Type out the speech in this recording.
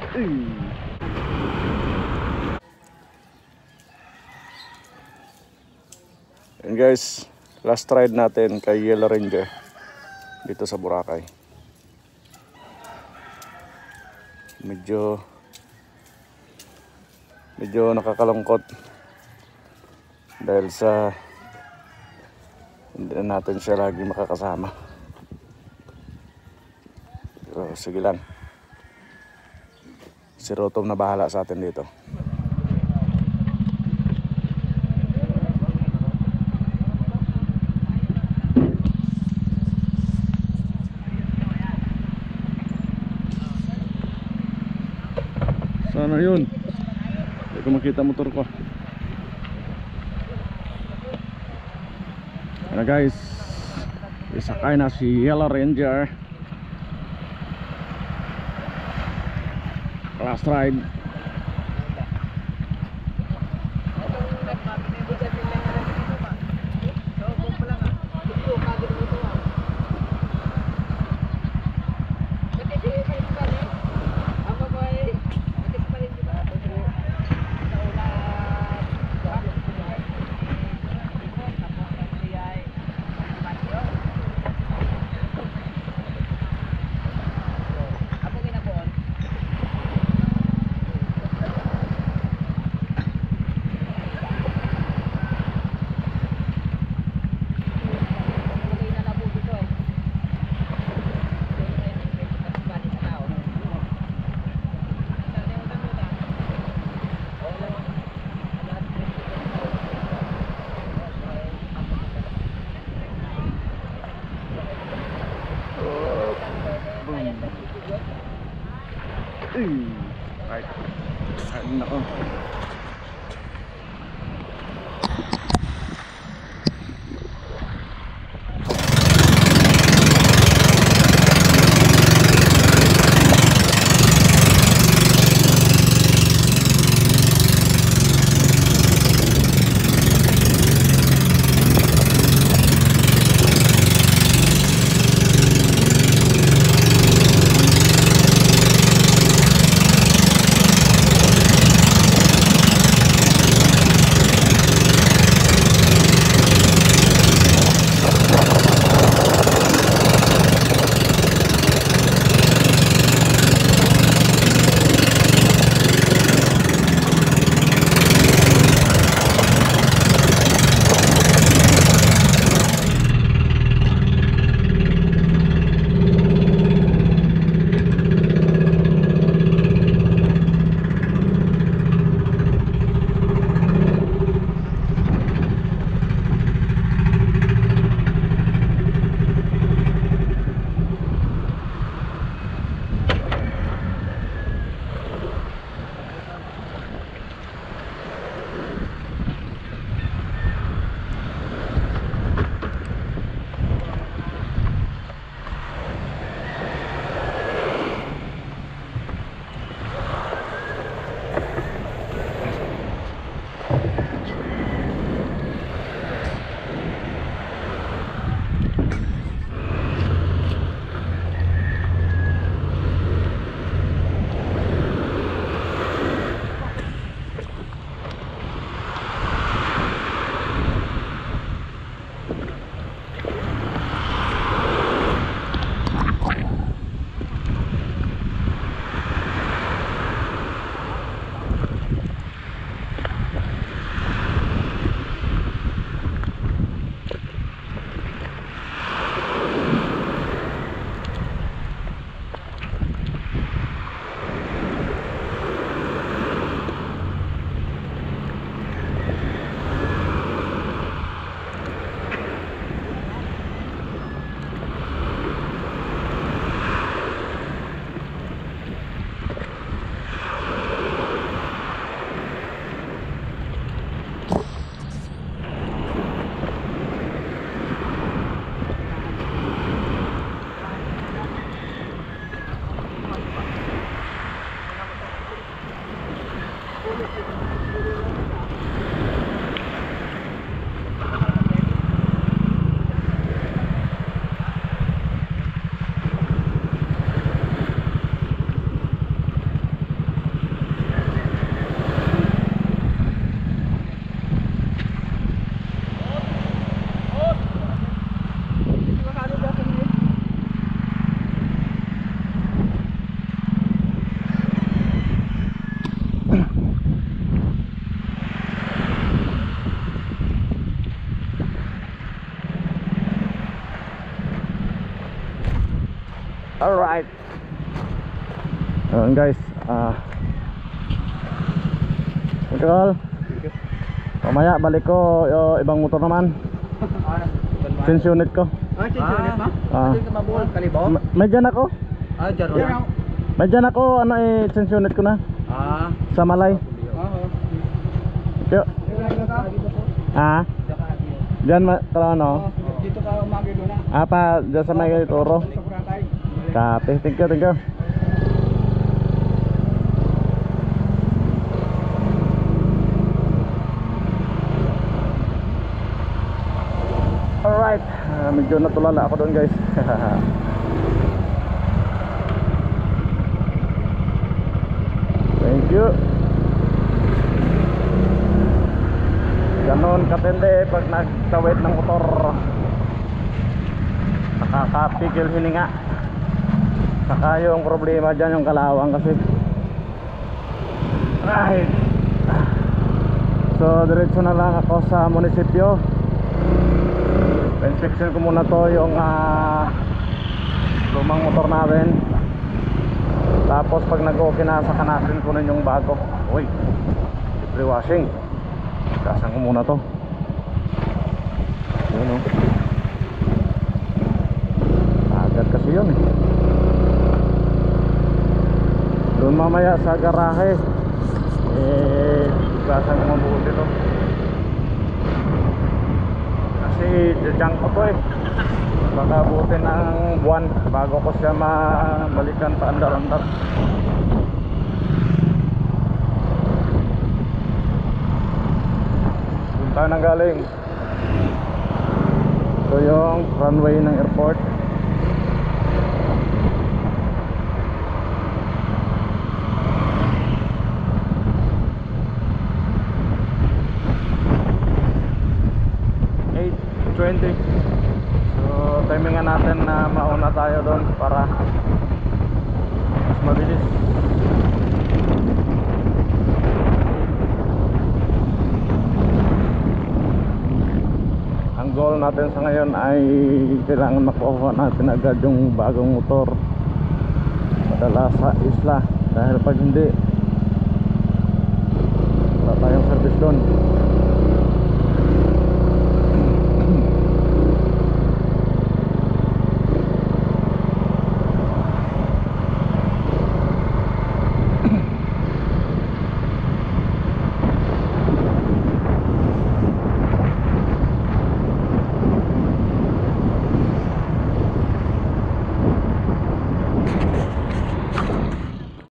And guys, last ride natin kay Yellow Ranger dito sa Boracay. Medyo nakakalungkot dahil sa hindi na natin siya lagi makakasama. Pero sige lang, si Rotom na bahala sa atin dito. Sana yun, hindi ko makita motor ko. Ano guys, isakay na si Yellow Ranger. Last ride. Right. Nako. Ayun guys, Nicole, mamaya balik ko ibang motor naman. Sense unit ko. Change unit ma? Hindi ka mabuhol, kalibaw? May dyan ako. Dyan lang. May dyan ako, sense unit ko na. Sa Malay. Yo. Dyan ano? Dito ka umagi doon na. Apa, dyan sa may Toro. Sa Boracay. Copy, thank you. Alright, medyo natulala ako doon guys. Thank you. Ganon katindi pag nagtawid ng motor. Nakakapigil hininga. Saka yung problema dyan yung kalawang kasi. Ay. So diretso na lang ako sa munisipyo. Inspection ko muna to yung lumang motor natin. Tapos pag nag-okay na, saka natin kunin yung bago. Uy, pre-washing. Kasan ko muna to. Yun o. Agad kasi yun eh. Doon mamaya sa garahe kasan ko mabuti to. Kasi junk ko to eh. Baka abutin ng buwan bago ko siya mabalikan pa andar-andar. Punta na galing. Ito yung runway ng airport. So timingan natin na mauna tayo doon para mas mabilis. Ang goal natin sa ngayon ay kailangan makuha natin agad yung bagong motor padala sa isla, dahil pag hindi wala tayong service doon.